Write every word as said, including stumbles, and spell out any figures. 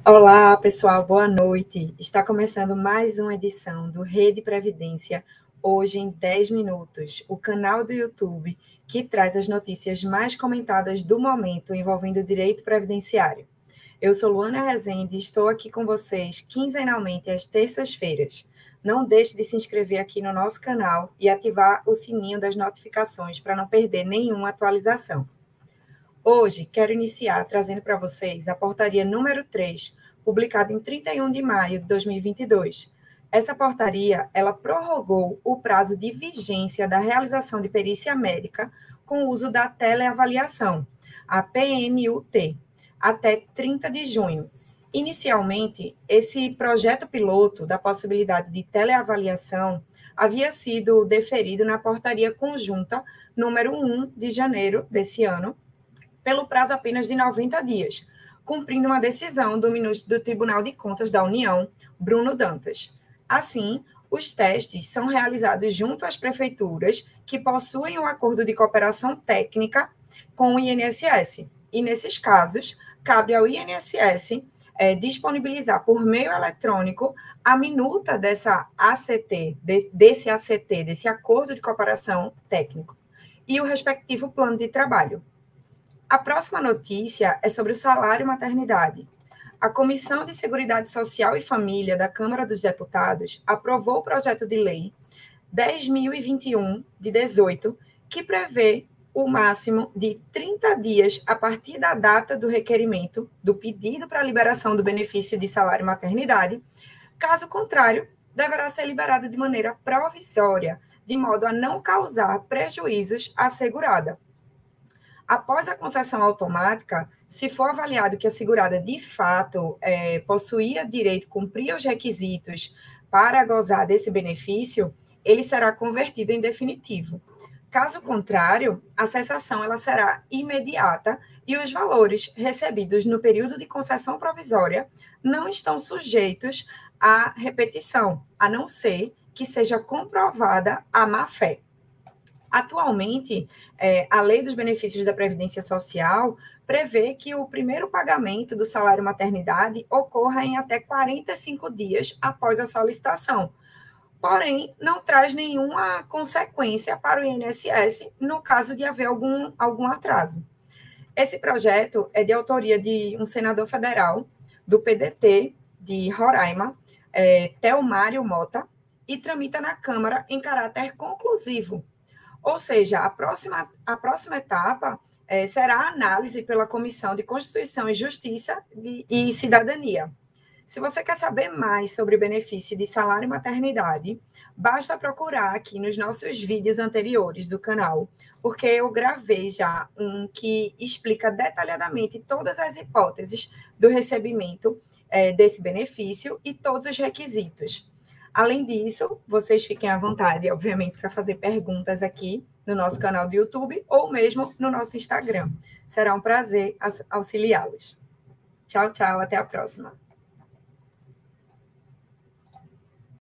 Olá, pessoal, boa noite. Está começando mais uma edição do Rede Previdência, hoje em dez minutos, o canal do YouTube que traz as notícias mais comentadas do momento envolvendo o direito previdenciário. Eu sou Luana Rezende e estou aqui com vocês quinzenalmente às terças-feiras. Não deixe de se inscrever aqui no nosso canal e ativar o sininho das notificações para não perder nenhuma atualização. Hoje, quero iniciar trazendo para vocês a portaria número três, publicada em trinta e um de maio de dois mil e vinte e dois. Essa portaria, ela prorrogou o prazo de vigência da realização de perícia médica com o uso da teleavaliação, a P M U T, até trinta de junho. Inicialmente, esse projeto piloto da possibilidade de teleavaliação havia sido deferido na portaria conjunta número um de janeiro desse ano, pelo prazo apenas de noventa dias, cumprindo uma decisão do ministro do Tribunal de Contas da União, Bruno Dantas. Assim, os testes são realizados junto às prefeituras que possuem um acordo de cooperação técnica com o I N S S. E, nesses casos, cabe ao I N S S é, disponibilizar por meio eletrônico a minuta dessa A C T, de, desse A C T, desse acordo de cooperação técnico, e o respectivo plano de trabalho. A próxima notícia é sobre o salário maternidade. A Comissão de Seguridade Social e Família da Câmara dos Deputados aprovou o projeto de lei dez mil e vinte e um, de dezoito, que prevê o máximo de trinta dias a partir da data do requerimento do pedido para a liberação do benefício de salário maternidade. Caso contrário, deverá ser liberado de maneira provisória, de modo a não causar prejuízos à segurada. Após a concessão automática, se for avaliado que a segurada, de fato, é, possuía direito, cumpria os requisitos para gozar desse benefício, ele será convertido em definitivo. Caso contrário, a cessação ela será imediata e os valores recebidos no período de concessão provisória não estão sujeitos à repetição, a não ser que seja comprovada a má-fé. Atualmente, é, a Lei dos Benefícios da Previdência Social prevê que o primeiro pagamento do salário maternidade ocorra em até quarenta e cinco dias após a solicitação. Porém, não traz nenhuma consequência para o I N S S no caso de haver algum, algum atraso. Esse projeto é de autoria de um senador federal do P D T de Roraima, é, Telmário Mota, e tramita na Câmara em caráter conclusivo. Ou seja, a próxima, a próxima etapa é, será a análise pela Comissão de Constituição e Justiça de, e Cidadania. Se você quer saber mais sobre o benefício de salário e maternidade, basta procurar aqui nos nossos vídeos anteriores do canal, porque eu gravei já um que explica detalhadamente todas as hipóteses do recebimento é, desse benefício e todos os requisitos. Além disso, vocês fiquem à vontade, obviamente, para fazer perguntas aqui no nosso canal do YouTube ou mesmo no nosso Instagram. Será um prazer auxiliá-los. Tchau, tchau, até a próxima.